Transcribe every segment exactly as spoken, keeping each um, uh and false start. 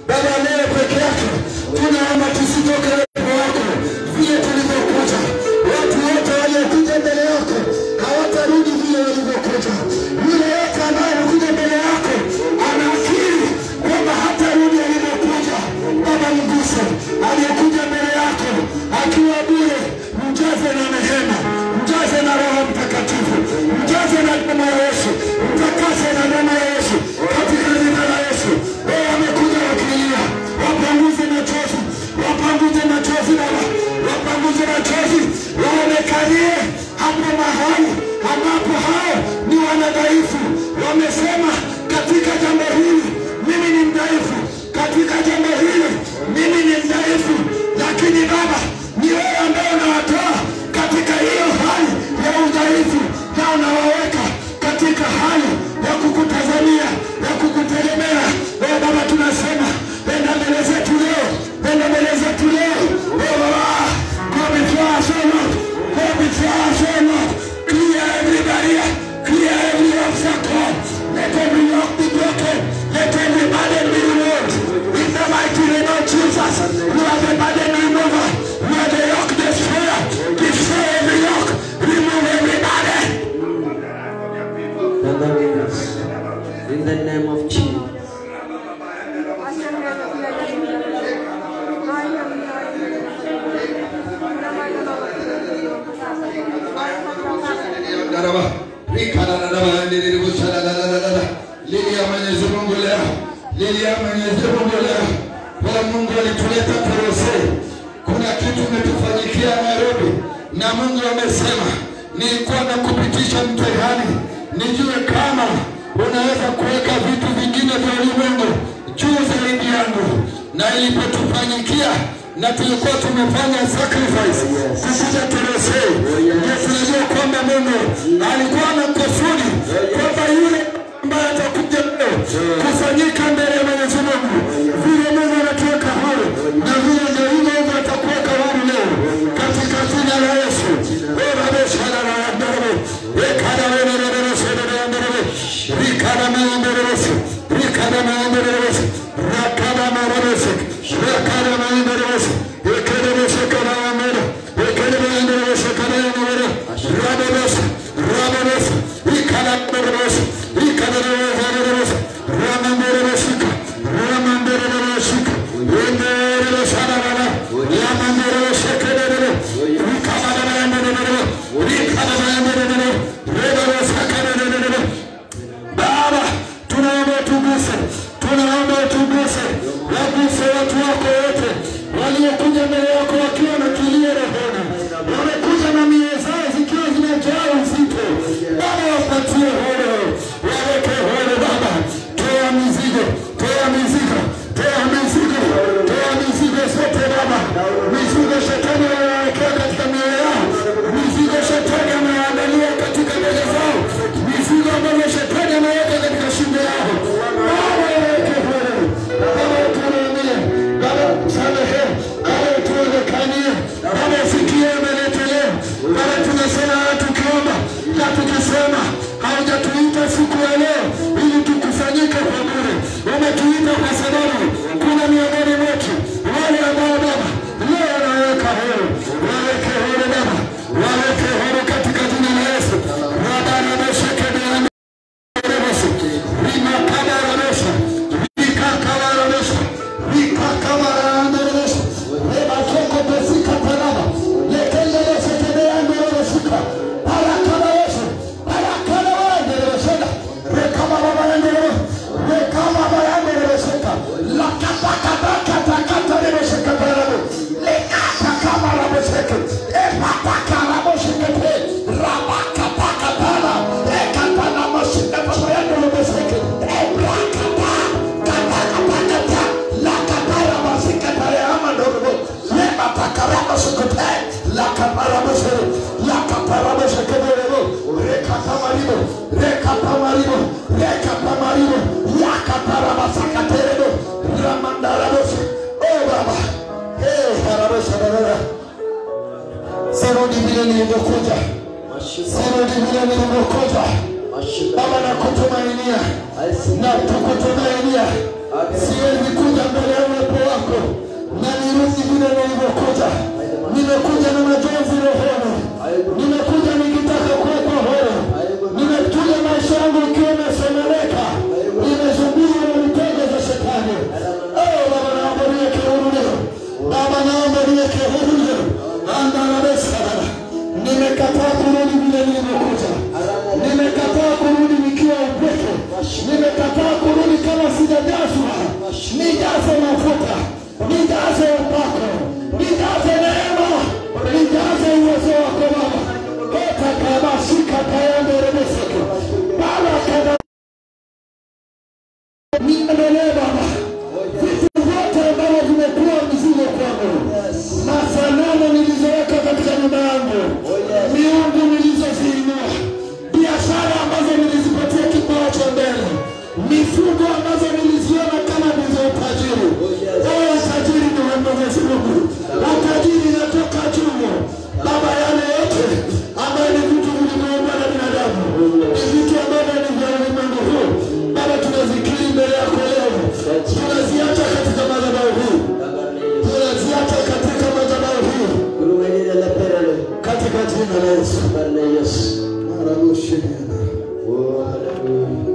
Baba leo peke yako tunaomba tusitoke uwepo wako vile tulivyokuja. Watu wote waliokuja mbele yako hawatarudi vile walivyokuja. Yule yote ambaye anakuja mbele yako anaakiri kwamba hatarudi alivyokuja. Baba mguse aliyekuja mbele yako akiwa bure, mjaze na rehema, mjaze na Roho Mtakatifu, mjaze na damu ya Yesu, mtakase na damu ya Yesu katika jina la Yesu. Wao wamekuja wakilia, wapanguze machozi, wapanguze machozi Baba, wapanguze machozi, waonekanie hapo mahali ambapo hao ni wanadhaifu. Wamesema katika jambo hili mimi ni mdhaifu, katika jambo hili mimi ni mdhaifu, lakini Baba ni wewe ambaye unawatoa katika hiyo hali ya udhaifu na unawaweka katika hali ya kukutazamia, ya kukutegemea. Wewe Baba tunasema penda mbele zetu leo, penda mbele zetu leo. Wewe Baba, go before us, O Lord, go before us, O Lord. Clear every barrier, clear every obstacle. Let every yoke be broken, let every burden be removed. In the mighty name of Jesus, you are the burden remover, you are the yoke destroyer. Destroy every yoke, remove every burden. In the name of Jesus. Lilia Mwenyezi Mungu leo, lilia Mwenyezi Mungu leo. Kwa Mungu alituleta Korose, kuna kitu umetufanyikia Nairobi, na Mungu amesema nilikuwa na kupitisha mtihani nijue kama unaweza kuweka vitu vingine vya ulimwengu juu zaidi yangu. Na ilipotufanyikia na tulikuwa tumefanya sacrifice kukuja Korose, ndio tunajua kwamba Mungu alikuwa na kusudi kwamba yule ambaye atakuja leo kusanyika mbele ya Mwenyezi Mungu, vile Mungu anatuweka huru, na vile ndio hivyo hivyo atakuweka huru leo katika jina la Yesu. Wewe beshara na ndoro, ekada wewe na ndoro na ndoro, rikada na ndoro, rikada na ndoro, rakada na ndoro, rakada na ndoro, ekada na shakara na ndoro, ekada na ndoro shakara na ndoro, rabos, rabos, rikada na ndoro, rikada na ndoro, ramandoro shika, ramandoro shika, endoro sharara, ramandoro shakara na ndoro, rikada na ndoro, rikada na ndoro, rebos shakara na ndoro. Baba, tunaomba tuguse, tunaomba tuguse, waguse watu wako wote waliokuja mbele yako wakiwa na kilio rohoni, wamekuja na mioyo zao zikiwa zimejaa uzito. Baba, wapatie huru, waweke huru Baba. Toa mizigo, toa mizigo, toa mizigo, toa mizigo zote Baba. Mizigo shetani wanawekea katika mioyo yao, mizigo shetani ameandalia katika mbele zao, mizigo ambayo shetani ameweka katika shingo yao. Baba, waweke huru. Baba, utuhurumie. Baba, usamehe. Baba, utuonekanie. Baba, sikia umeletolea. Baba, tunasema tukiomba na tukisema haujatuita siku ya leo ili tukusanyike kwa bure. Umetuita kwa sababu kuna miongoni mwetu wale ambao Baba leo wanaweka huru. Waweke huru Baba, waweke huru katika jina la Yesu. Baba, nimeshike neema Sarudi vile nilivyokuja. Sarudi vile nilivyokuja. Baba, nakutumainia. Na tukutumainia. Siwezi kuja mbele Niendelee Baba. Vitu vyote ambavyo vimekuwa mzigo kwangu. Masanamu nilizoweka katika nyumba yangu. Miungu nilizoziinua. Biashara ambazo nilizipatia kibao cha mbele. Mifugo ambazo niliziona kama ndizo utajiri. Wewe utajiri ni wa Mwenyezi Mungu. Utajiri unatoka juu. Baba, yale yote ambayo ni vitu vilivyoumbwa na binadamu. Ni vitu ambavyo ni vya ulimwengu huu. Baba, tunazikiri mbele yako leo. Tunaziacha katika madhabahu hii. Tunaziacha katika madhabahu hii. Katika jina la Yesu. Marabushiriana. Oh, hallelujah.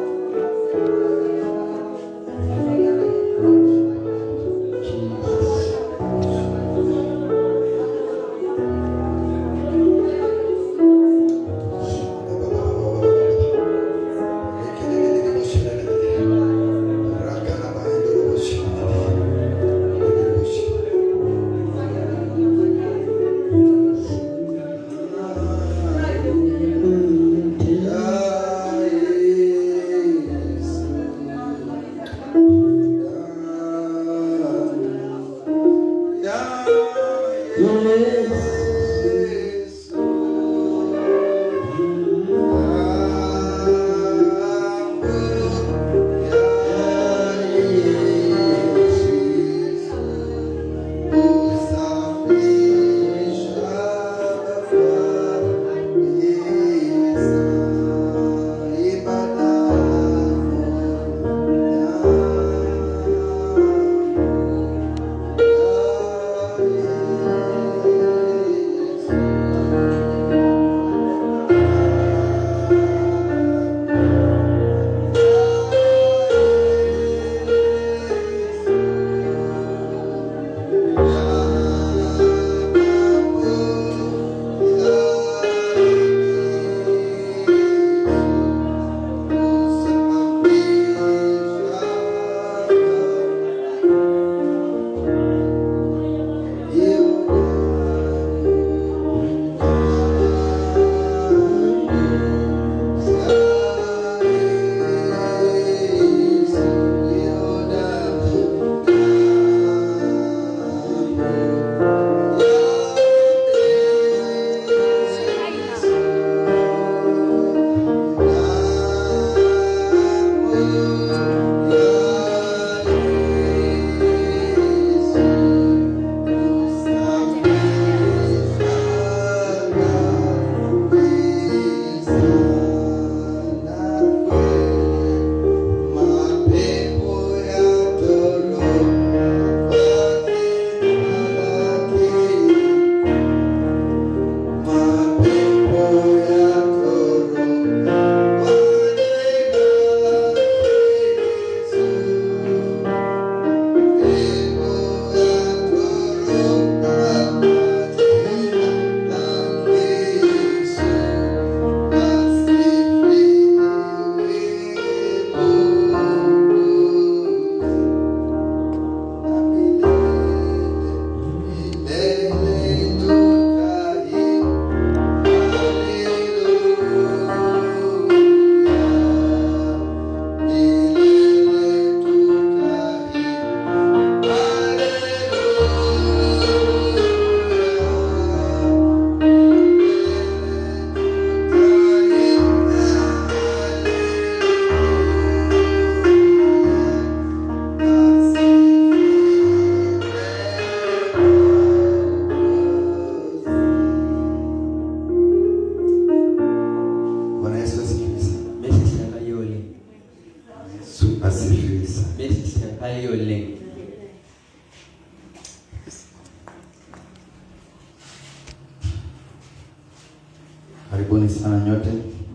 Karibuni sana nyote.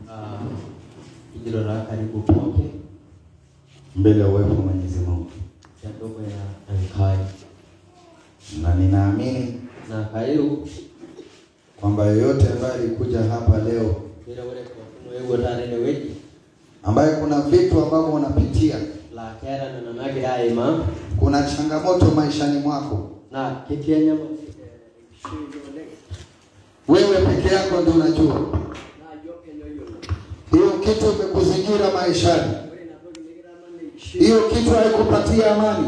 Ijirora karibu poke. Mbele ya uwepo wa Mwenyezi Mungu. Yadogo ya Ankai. Na ninaamini na kairu kwamba yoyote ambaye alikuja hapa leo, bila wale kwa wewe tare wewe ambaye kuna vitu ambavyo unapitia, la kera na namagira ima, kuna changamoto maishani mwako, na kikianya wewe peke yako ndio unajua. Hiyo kitu kimekuzingira maishani. hiyo kitu haikupatia amani.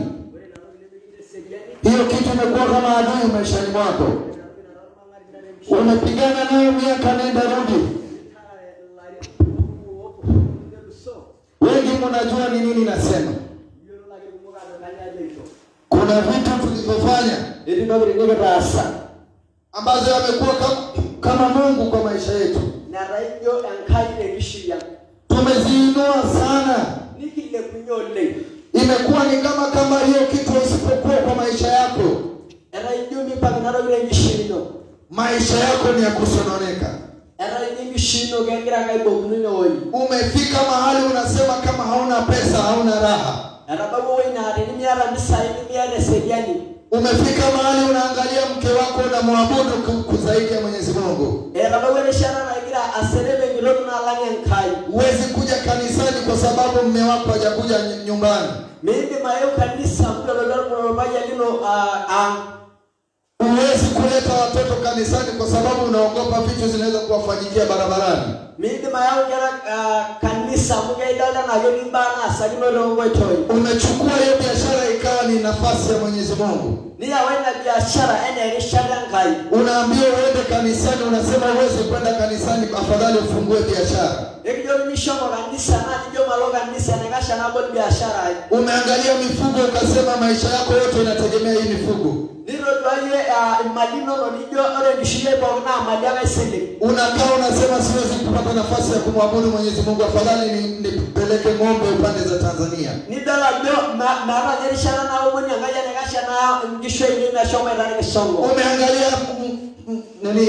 Hiyo kitu imekuwa kama adui maishani mwako. Umepigana nayo miaka nenda rudi. Wengi mnajua ni nini nasema. Kuna vitu tulivyofanya ili ndio ndio taasa ambazo yamekuwa kama, kama Mungu kwa maisha yetu. Na radio ankaile kishiya. Tumeziinua sana. Nikile kunyole. Imekuwa ni kama kama hiyo kitu isipokuwa kwa maisha yako. Radio mipangano ile kishino. Maisha yako ni ya kusononeka. Umefika mahali unasema kama hauna pesa, hauna raha. Umefika mahali unaangalia mke wako na muabudu kuzaidi ya Mwenyezi Mungu. Huwezi kuja kanisani kwa sababu mume wako hajakuja nyumbani. Huwezi kuleta watoto kanisani kwa sababu unaogopa vitu zinaweza kuwafanyikia barabarani. Mimi mayao jana kanisa mgeidala na yonimbana salimo longo toy. Umechukua hiyo biashara ikawa ni nafasi ya Mwenyezi Mungu. Ni awenda biashara ene rishada ngai. Unaambiwa uende kanisani, unasema uweze kwenda kanisani, afadhali ufungue biashara. Ekijyo mishomo kanisa na kijyo maloga kanisa nekasha na bodi biashara. Umeangalia mifugo ukasema maisha yako yote yanategemea hii mifugo. Niro dwaye madino no nijyo ore nishiye bona madiaga sele. Unakaa unasema siwezi kupata nafasi ya kumwabudu Mwenyezi Mungu, afadhali nipeleke ng'ombe upande za Tanzania. Ni dala ndio mara jerishana na umoni angalia nekasha na ngisho ile na shoma ndani kisongo. Umeangalia nani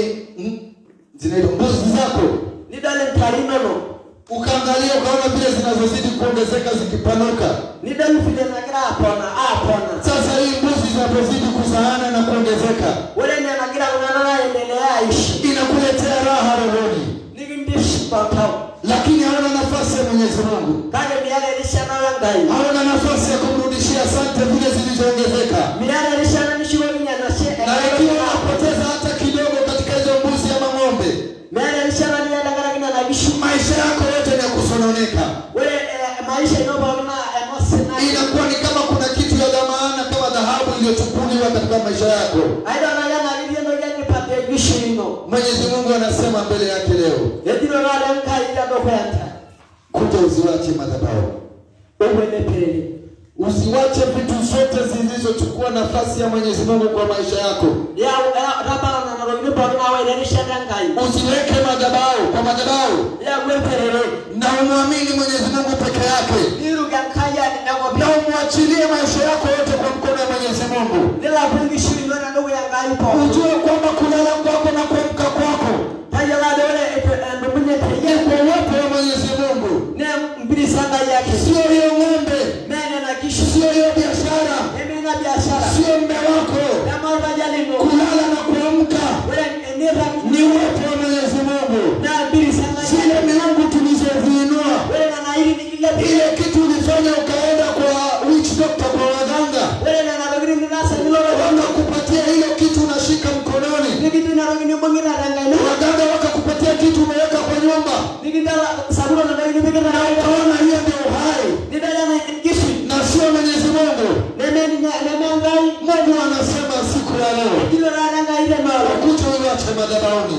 zile mbuzi zako. Ni dala ntarino no. Ukaangalia ukaona vile zinazozidi kuongezeka zikipanuka. Ni dala vile na gra hapana hapana. Sasa hii mbuzi zinazozidi kuzaana na kuongezeka. Wale ni anagira unaona endelea ishi. Inakuletea raha rohoni. Nigindishi patao. Lakini hauna nafasi ya Mwenyezi Mungu. Kale miale lishana ngai. Hauna nafasi ya kumrudishia asante vile zilizoongezeka. Miale lishana nishiwe minyana sheka. Na ikiwa unapoteza hata kidogo katika hizo mbuzi ama ng'ombe. Miale lishana ni alagara kina na bishu. Maisha yako yote ni kusononeka. Wewe maisha inoba una emosena. Inakuwa ni kama kuna kitu ya dhamana kama dhahabu iliyochukuliwa katika maisha yako. Aidha na yana alivyo ndio nipate bishu ino. Mwenyezi Mungu anasema mbele yake leo. Yetino na alemka ila dokwenda. Kuja usiwache madhabahu. Uwende pele. Usiwache vitu zote zilizochukua nafasi ya Mwenyezi Mungu kwa maisha yako. Ya raba na narogini bwana wewe ni shadangai. Usiweke madhabahu kwa madhabahu. Ya wewe pele. Na umwamini Mwenyezi Mungu peke yake. Niruga kaya na ngobi. Na umwachilie maisha yako yote kwa mkono wa Mwenyezi Mungu. Bila kungishi na ndugu yangu ipo. Ujue kwamba kulala kwako na kuamka kwako. Haya la dole ndio mwenye yako wote wa Mwenyezi Mungu. Na mbili sanga yake. Sio hiyo ng'ombe. Mene na kishu. Sio hiyo biashara. Mimi na biashara. Sio mume wako. Na mambo jalimo. Kulala na kuamka. Wewe ni wote wa Mwenyezi Mungu. Na mbili sanga yake. Sio miungu tulizoviinua. Wewe na naili nikile ile kitu ulifanya ukaenda kwa witch doctor kwa waganga. Wewe na narogini nasa nilolo wakakupatia ile kitu unashika mkononi. Nikitu narogini mbongira ranga ile. Waganga wakakupatia kitu umeweka kwa nyumba. Nikindala sabuni na narogini mbongira na ukaona hiyo ndio uhai. Nidala na kishi na sio Mwenyezi Mungu. Neme neme ngai Mungu anasema siku ya leo. Kilo ranga ile mara kuto uache madhabahuni.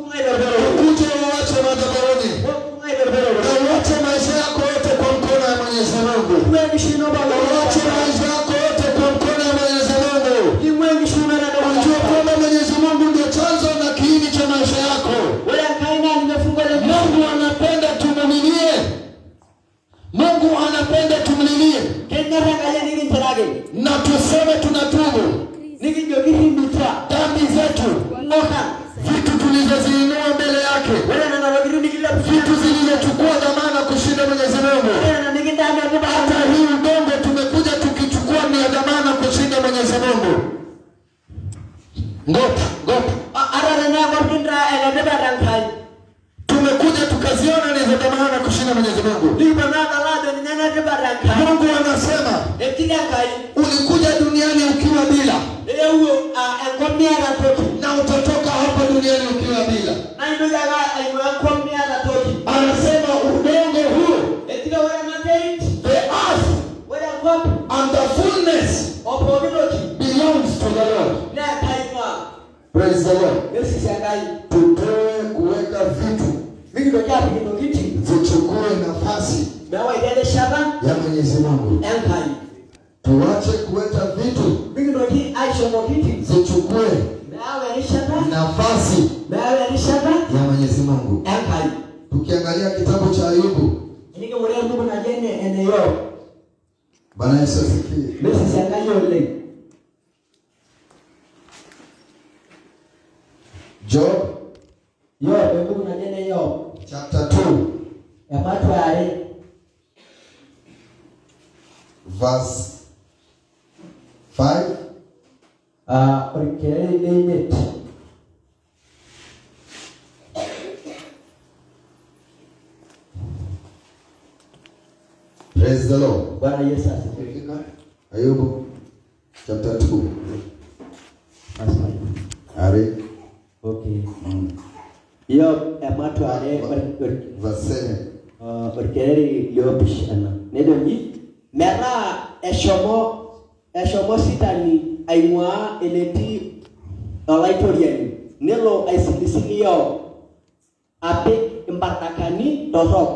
Kuto uache madhabahuni. Na uache maisha yako yote kwa mkono wa Mwenyezi Mungu. Uache maisha yako yote kwa mkono wa Mwenyezi Mungu. Unajua kwamba Mwenyezi Mungu ndio chanzo na kiini cha maisha yako. Mungu anapenda tumlilie. Mungu anapenda tumlilie. Na tuseme tunatubu dhambi zetu, vitu tulizoziinua mbele yake, vitu zilizochukua dhamana kushinda Mwenyezi Mungu. Hata hii udongo tumekuja tukichukua ni dhamana kushinda Mwenyezi Mungu. Ngota, ngota. Tumekuja tukaziona ni za dhamana kushinda Mwenyezi Mungu. Mungu anasema ulikuja duniani ukiwa bila. Na utatoka hapa duniani ukiwa bila. Anasema udongo huu, the earth the fullness belongs to the Lord. Praise the Lord. Tupewe kuweka vitu vichukue nafasi ya Mwenyezi Mungu. Tuache kuweka vitu vichukue nafasi ya Mwenyezi Mungu. Tukiangalia kitabu cha Ayubu, Bwana Yesu asifiwe. Job, chapter two, verse five. Ah, okay, Praise the Lord. Bwana Yesu asifiwe. Ayubu chapter two. Verse five. Are. Okay. Yo amatu are verse seven. Ah, orkeri yobish ana. Nedonyi mera eshomo eshomo sitani aimwa eneti olaitoriani. Nelo aisilisili yo ape imbatakani torok.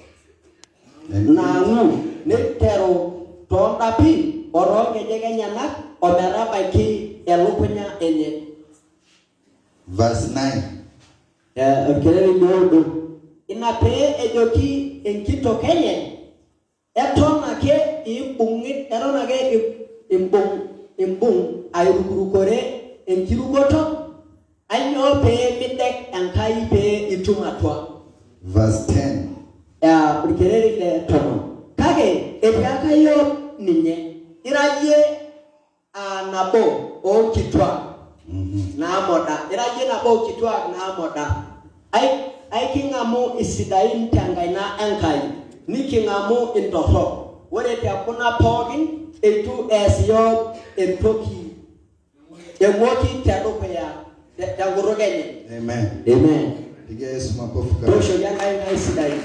Nangu netero tondapi oro ngejegenya omera baiki elukunya enye. Verse nine. Eh orkelele nyodo inape ejoki enkito kenye etona ke ibungi erona ke imbung imbung ayurukure enkirugoto anyo pe mitek ankai pe itumatwa. Verse ten. Ya orkelele le tono kage ebyaka yo ninye iraye anabo o kitwa. Mm-hmm. Na moda iraje na bo kitwa na moda ai ai kingamu isidain tangaina ankai ni kingamu indoho wore te kuna pogin etu esyo entoki emoki tadope ya dangorogenye. Amen. Amen. Piga Yesu makofi kabisa. Tosho yanga ina isidain.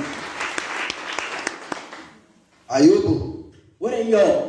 Ayubu, Wore yo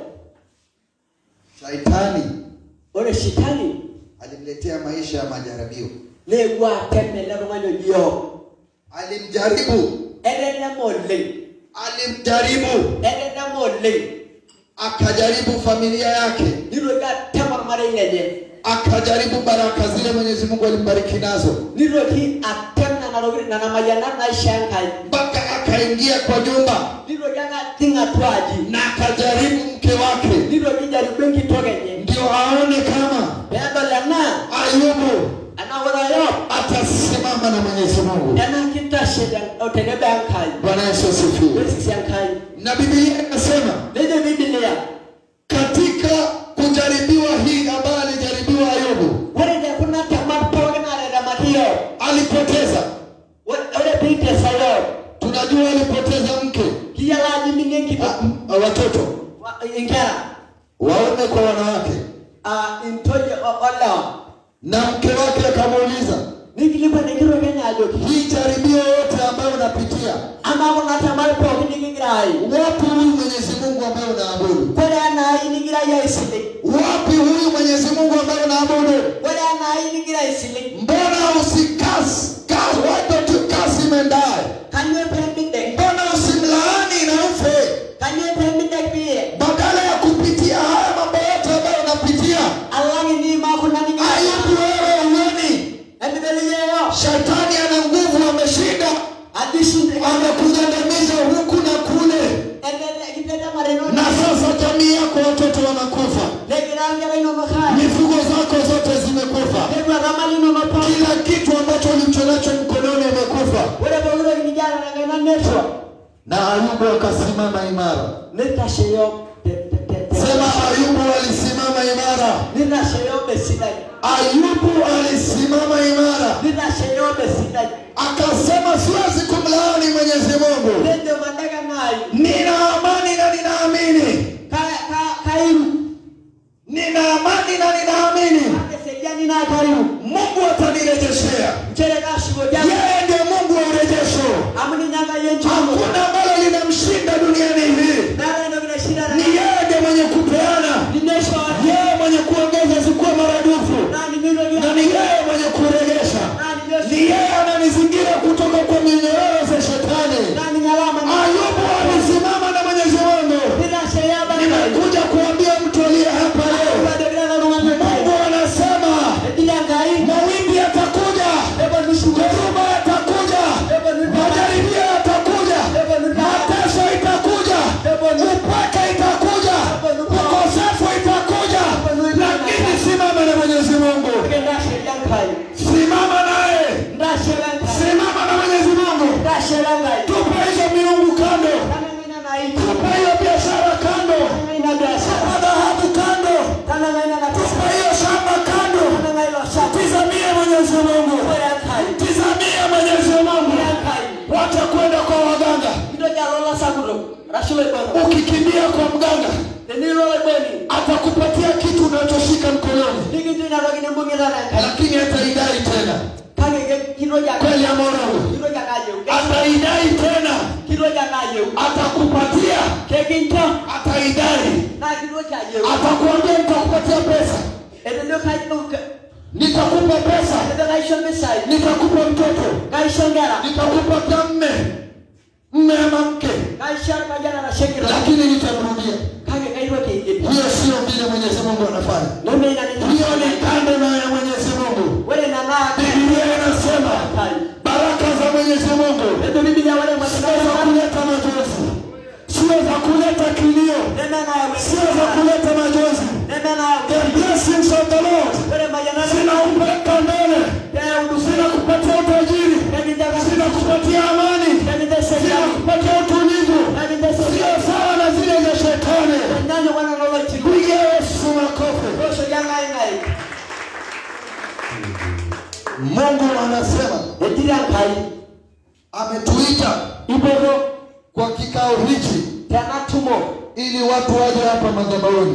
Shaitani wore shitani alimletea maisha ya majaribio. legwa temme le manyo dio Alimjaribu, edene molle alimjaribu, edene molle akajaribu familia yake, niro ga tamar mare nyeje akajaribu baraka zile Mwenyezi Mungu alimbariki nazo, niro ki atemna na rogri na mayana na shankai mpaka akaingia kwa nyumba niro ga tinga twaji na akajaribu mke wake, niro ki jari benki togenye ndio aone kama bado lana Ayubu anawara yo atasimama na Mwenyezi Mungu. yana kitashe otegebe ankai. Bwana Yesu asifiwe. Yesu yankai Na Biblia inasema ndio Biblia katika kujaribiwa hii ambayo alijaribiwa Ayubu, wale ya kuna tamar pogna na matio alipoteza. wale pite sayo Tunajua alipoteza mke, kia laji mingi a, watoto ingara waume kwa wanawake, ah intoje ola na mke wake akamuuliza, nikilipa nikiro Kenya ajoki hii jaribio yote ambayo unapitia, ama kuna tamar pogni ningirai wapi huyu Mwenyezi Mungu ambaye unaabudu? wale ana ingirai ya isile Wapi huyu Mwenyezi Mungu ambaye unaabudu? wale ana ingirai isile Mbona usikasi? Kas, why don't you curse him and die? kanyo pembide Mbona usimlaani na ufe? kanyo pembide pie Badala ya kupitia haya mambo yote ambayo unapitia, Allah ni ma kuna ningi Ayubu wewe uone endeleyo Shetani ana nguvu, ameshinda, adishinde amekugandamiza huku na kule, endele kitenda mareno na sasa jamii yako watoto wanakufa, legiranga ino makaya mifugo zako zote zimekufa, legwa ramali no mapa kila kitu ambacho ulichonacho mkononi umekufa. wale bawuro nijana na ngana netwa Na Ayubu akasimama imara. netasheyo Sema Ayubu alisimama imara. netasheyo besidai Ayubu alisimama imara. netasheyo besidai Akasema siwezi kumlaani Mwenyezi Mungu. ndio mandaga nai Nina amani na ninaamini. ka ka kairu Nina amani na ninaamini akesejani na karibu Mungu atanirejeshea. mchere kashigo jana Yeye ndiye Mungu wa urejesho. amni nyanga yencho Hakuna ambalo linamshinda duniani hii. nara ino bila shida Ni yeye ndiye mwenye kupeana Ukikimbia kwa mganga, atakupatia kitu unachoshika mkononi, lakini ataidai tena. Kweli ya Mungu, ataidai tena. Atakupatia, ataidai. Atakuambia nitakupatia pesa, nitakupa pesa, nitakupa mtoto, nitakupa mme, mme ama mke, lakini nitamrudia. Hiyo sio vile Mwenyezi Mungu anafanya. Hiyo ni kando na ya Mwenyezi Mungu. Biblia inasema baraka za Mwenyezi Mungu sio za kuleta majonzi, sio za kuleta kilio, sio za kuleta majonzi. The blessings of the Lord zinaupeleka mbele, zinakupatia utajiri, zinakupatia amani, zinakupatia utulivu, sio sawa na zile za shetani. Piga Yesu makofi. Mungu anasema ametuita kwa kikao hichi ili watu waje hapa madhabahuni.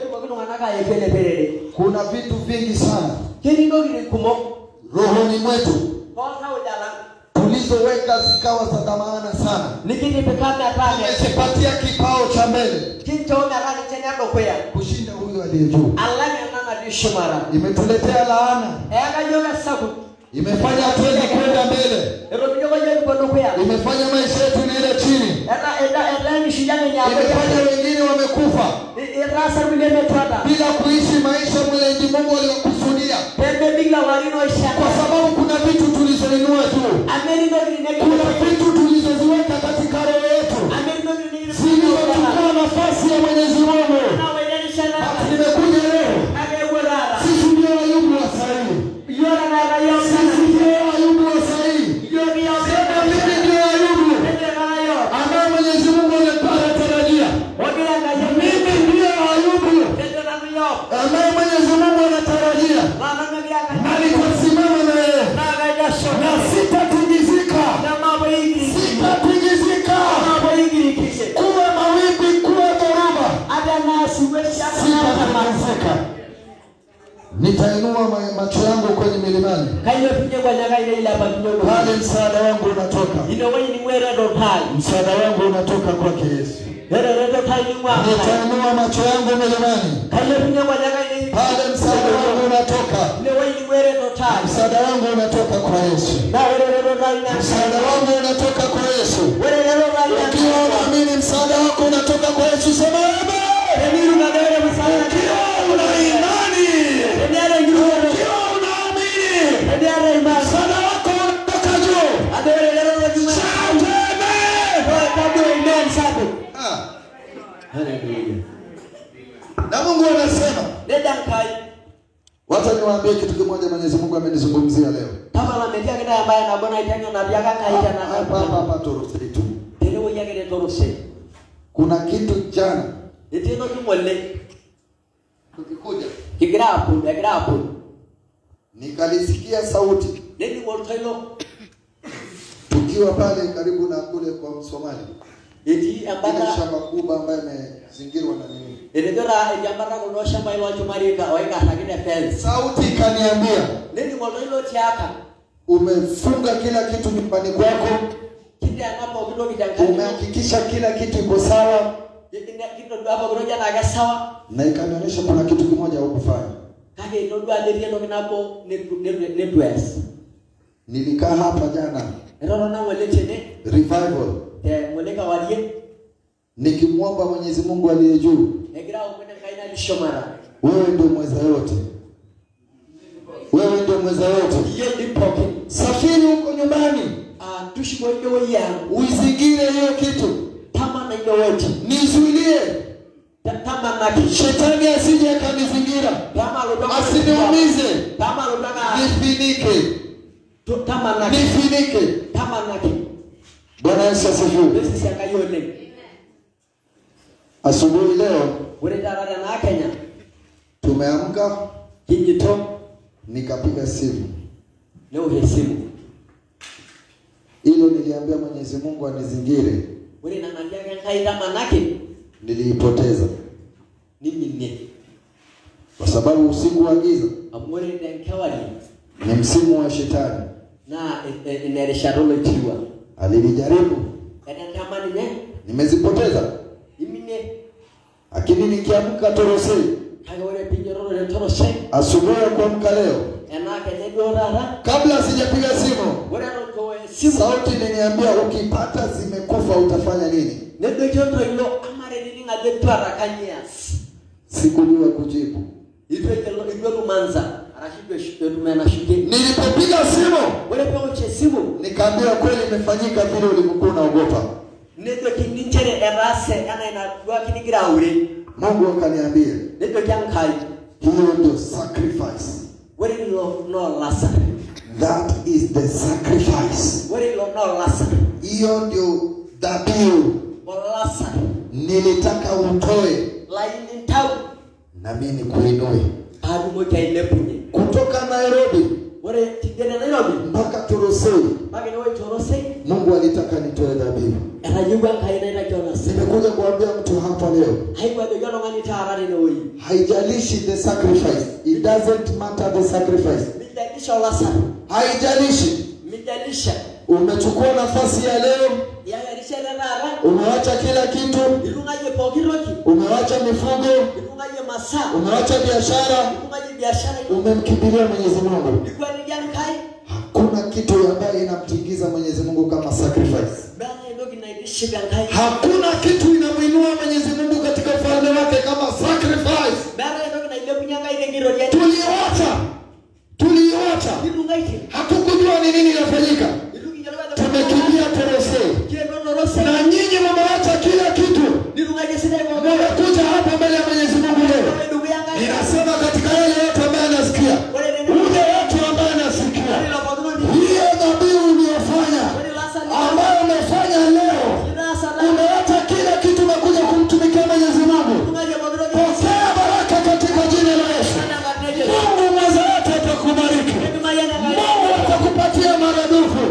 Kuna vitu vingi sana rohoni mwetu tulizoweka zikawa za dhamana sana. Nimezipatia kipao cha mbele kushinda huyo aliye juu. Imetuletea laana, imefanya tuweze kwenda mbele, imefanya maisha yetu niende chini, imefanya wengine wamekufa bila kuishi maisha Mwenyezi Mungu aliyokusudia, kwa sababu kuna vitu tulizoinua juu, kuna vitu tulizoziweka katika roho yetu zilizochukua nafasi ya Mwenyezi Mungu. Nimekuja leo, sisi ndio Ayubu wa sahihi, sisi ndio Ayubu wa sahihi. Sema mimi ndio Ayubu ambaye Mwenyezi Mungu anatarajia. Mimi ndio Ayubu ambaye Mwenyezi Mungu anatarajia, na nitasimama na yeye, na sitatingizika, sitatingizika. Kuwe mawimbi, kuwe dhoruba, sitatingizika. Nitainua macho yangu kwenye milimani, hali msaada wangu unatoka. Msaada wangu unatoka kwake Yesu. Nitainua macho yangu milimani, hali msaada wangu unatoka. Msaada wangu unatoka kwa Yesu. Msaada wangu unatoka kwa Yesu. Ukiwa unaamini msaada wako unatoka kwa Yesu, sema amen. Ukiwa una imani, ukiwa unaamini msaada wako unatoka juu, na Mungu anasema, wacha niwaambie kitu kimoja Mwenyezi Mungu amenizungumzia leo. Hapa hapa toroseitu. Kuna kitu jana tukikuja nikalisikia sauti tukiwa pale karibu na kule kwa Msomali. Eti ambara shamba kubwa ambaye imezingirwa na nini. Elidora ejambara kuno shamba ilo chumarika waika hakine fence. Sauti kaniambia, nini molilo tiaka? Umefunga kila kitu nyumbani kwako. Kiti anapo kido kijankani. Umehakikisha kila kitu iko sawa. Kitu hapo kuroja na ga sawa. Na ikanionyesha kuna kitu kimoja hukufanya. Kage ndio aderia ndo kinapo networks. Nilikaa hapa jana. Eroro na wale chene revival. Eh, mweleka walie nikimwomba Mwenyezi Mungu aliye juu. Negira ukwenda kaina lishomara. Wewe ndio mweza yote. Wewe ndio mweza yote. Yeye ndipo. Safiri huko nyumbani. Ah, tushikwe wewe yangu. Uizingire hiyo kitu. Kama na hiyo wote. Nizuilie. Kama na shetani asije akanizingira. Kama lodaka asiniumize. Kama lodaka nifinike. Kama na nifinike. Kama na Bwana Yesu asifiwe. Asubuhi leo tumeamka kijito, nikapiga simu. Leo hii simu hilo niliambia Mwenyezi Mungu anizingire. Wewe unaniambia kaida manake niliipoteza. Nimine. Kwa sababu usiku wa giza Amore denkewali. ni msimu wa shetani. Na inerishadolo tiwa. Alinijaribu. Edentamani ne? Nimezipoteza. Nimine. Lakini nikiamka torosei. Kagore pinjoro le torosei. Asubuhi kuamka leo. Enake nedorara. Kabla sijapiga simu. Wala rotoe simu. Sauti iliniambia ukipata zimekufa utafanya nini? Nedojoto ilo amare nini ngadetwara kanyas. Sikujua kujibu. Itwe kelo igwe manza. Arashidwe shudumena shuke. Nilipopiga simu, wale peoche simu, nikaambia kweli imefanyika vile ulivyokuwa unaogopa. Nedo kininjere erase ana inadua kinigira ure. Mungu akaniambia, nedo jankai. Hiyo ndio sacrifice. Wale lo no lasa. That is the sacrifice. Wale lo no lasa. Hiyo ndio dhabihu. Lasa. Nilitaka utoe. Laini tau. Na mimi nikuinue. Hadi moja ile punye. Kutoka Nairobi. Wale tidena Nairobi. Mpaka Torosei. Mpaka niwe Torosei. Mungu alitaka nitoe dhabihu. Anajua kaina ina Jonas. Nimekuja kuambia mtu hapa leo. Haikuwa ndio ngani taarani na wewe. Haijalishi the sacrifice. It doesn't matter the sacrifice. Midalisha lasa. Haijalishi. Midalisha. Umechukua nafasi ya leo. Ya risha rara. Umewacha kila kitu. Ilungaje pokiroki. Umewacha mifugo. Ilungaje masaa. Umewacha biashara. Ilungaje biashara. Umemkimbilia Mwenyezi Mungu. Ni kwa nini kai? Hakuna kitu ambaye inamtingiza Mwenyezi Mungu kama sacrifice. Bana ndio kinaidisha kai. Hakuna kitu inamuinua Mwenyezi Mungu katika ufalme wake kama sacrifice. Bana ndio kinaidisha kunyanga ile ngiro ya. Tuliacha. Tuliacha. Ilungaje. Hatukujua ni nini inafanyika. Tumekimbia Torosei. Na nyinyi mmeacha kila kitu. Mmekuja hapa mbele ya Mwenyezi Mungu leo. Ninasema katika yale yote ambaye anasikia. Ule watu ambaye anasikia. Hiyo dhabihu uliyofanya. Ambayo umefanya leo. Umeacha kila kitu na kuja kumtumikia Mwenyezi Mungu. Pokea baraka katika jina la Yesu. Mungu mweza yote atakubariki. Mungu atakupatia maradufu.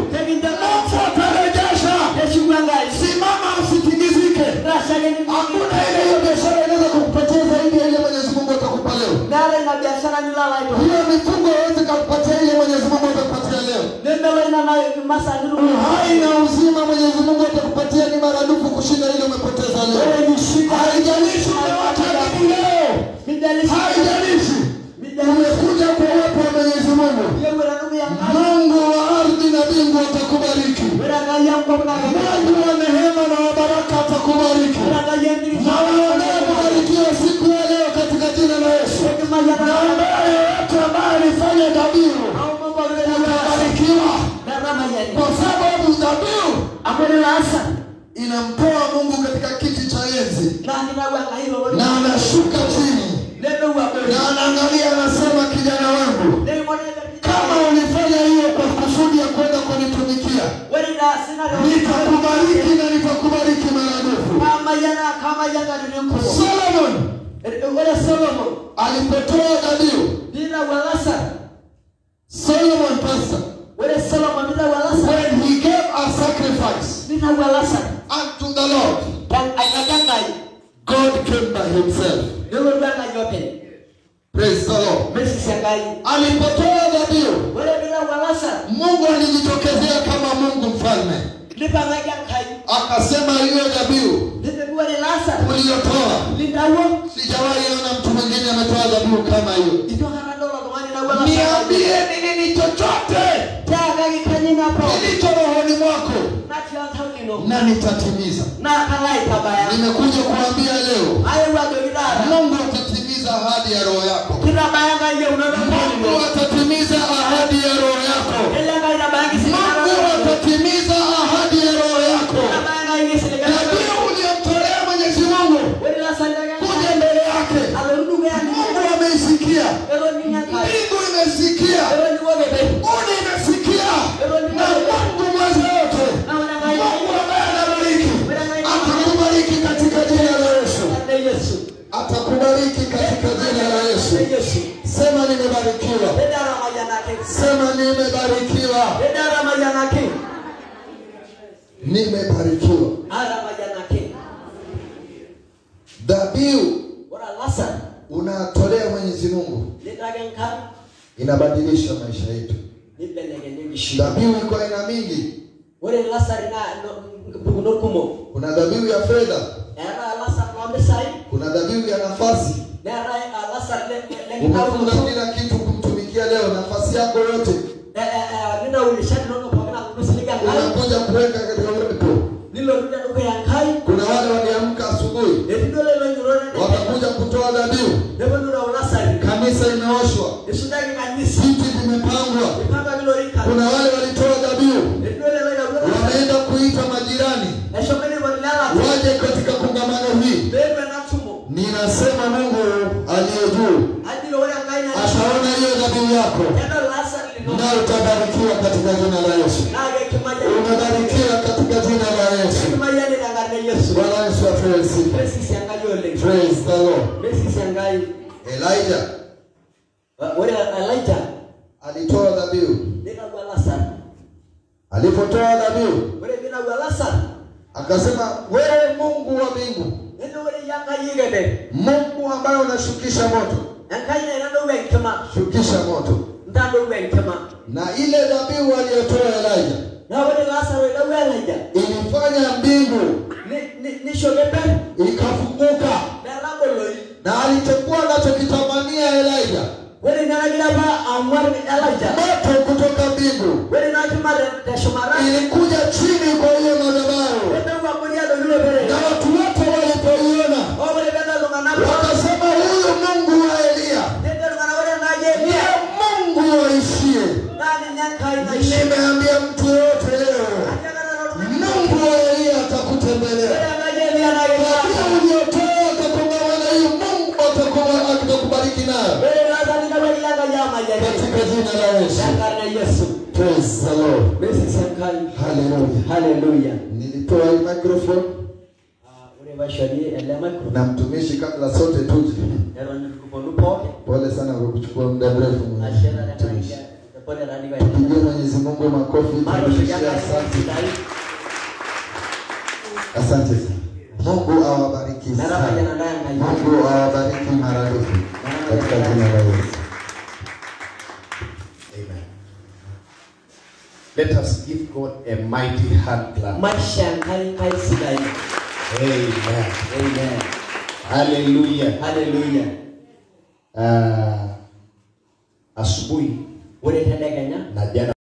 Simama usitingizike. Hakuna ile hiyo biashara inaweza kukupatia zaidi ya ile Mwenyezi Mungu atakupa leo. Nale na biashara ni lala hiyo. Hiyo mifungo yote kukupatia ile Mwenyezi Mungu atakupatia leo. Nenda ina na masa ndio. Hai na uzima Mwenyezi Mungu atakupatia ni maradufu kushinda ile umepoteza leo. Haijalishi umewata nini leo. Haijalishi. Umekuja kwa uwepo wa Mwenyezi Mungu. Mungu wa ardhi na mbingu atakubariki. Mungu wa neema na wa baraka atakubariki. Na wanabarikiwa siku ya leo katika jina la Yesu. Na ambaye yote ambaye alifanya dhabihu atabarikiwa. Kwa sababu dhabihu inamtoa Mungu katika kiti cha enzi. Na anashuka chini. Na anaangalia anasema, kijana wangu, kama ulifanya hiyo kwa kusudi ya kwenda kunitumikia, nitakubariki na nitakubariki maradufu. Solomon alipotoa dhabihu, Solomon pastor, when he gave a sacrifice unto the Lord, God came by himself. Praise the Lord. Alipotoa dhabihu, Mungu alijitokezea kama Mungu mfalme. Akasema hiyo dhabihu uliyotoa, sijawahi ona mtu mwingine ametoa dhabihu kama hiyo. Niambie ni nini chochote kilicho rohoni mwako na nitatimiza. Nimekuja kuambia leo, Mungu atatimiza ahadi ya roho yako. Mungu atatimiza ahadi ya roho yako. Mungu atatimiza ahadi ya roho yako. Dhabihu uliyomtolea Mwenyezi Mungu kuja mbele yake, Mungu ameisikia. Mbingu imesikia. Uni imesikia. Na Mungu mweza yote, Mungu ambaye anabariki, atakubariki katika jina la Yesu. Atakubariki katika jina la Yesu. Sema nimebarikiwa. Sema nimebarikiwa. Nimebarikiwa. Dhabihu Ora lasar. unatolea Mwenyezi Mungu Litagen kan. inabadilisha maisha yetu. Dhabihu iko aina mingi. Ore lasar na bukunor kumo. Kuna dhabihu ya fedha. Era lasar ngombe sai. Kuna dhabihu ya nafasi. Era lasar le le Umefunga kila kitu kumtumikia leo, nafasi yako yote. Eh eh nina ulishani nono pokana kusilika ngai. Unakuja kuweka katika uwepo. Nilo ndio ndugu ya ngai. Kuna wale waliamka asubuhi. Ndio leo ndio wakakuja kutoa dhabihu. Ndio ndio ulasari. Kanisa imeoshwa. Isudagi kanisa. Viti vimepangwa. Ipanga bilo rika. Kuna wale walitoa dhabihu. Ndio leo ndio wameenda kuita majirani. Eshomeni walala. Waje katika kongamano hii. Bebe na tumo. Ninasema Mungu aliye juu. Hadi leo ngai na. Ataona hiyo dhabihu yako. Ndio lasari. Na utabarikiwa katika jina la Yesu. Unabarikiwa katika jina la Yesu. Bwana Yesu asifiwe. Praise the Lord. Elijah. Elijah alitoa dhabihu. Alipotoa dhabihu, akasema wewe Mungu wa mbingu, Mungu ambaye unashukisha moto, shukisha moto. Na ile dhabihu aliyotoa Elijah ilifanya mbingu ikafunguka, na alichokuwa anachokitamania Elijah moto kutoka mbingu ilikuja chini kwa hiyo madhabahu, na watu wote walipoiona wakasema huyu Mungu wa Elia ndiye Mungu waishie. Nimeambia mtu yote leo, Mungu wa Elia atakutembelea. Kwa uliotoa atakugawana hiyo, Mungu atakuwa atakubariki nayo katika jina la Yesu. Praise the Lord. Hallelujah. Hallelujah. Nilitoa hii microphone na mtumishi kabla sote tuje. Pole sana kwa kuchukua muda mrefu. Tupigie Mwenyezi Mungu makofi. Asante. Asante sana. Mungu awabariki sana. Mungu awabariki maradufu katika jina la Yesu. Amen. Let us give God a mighty hand clap. Amen. Amen. Hallelujah. Hallelujah. Uh, asubuhi Ore tena Kenya na jana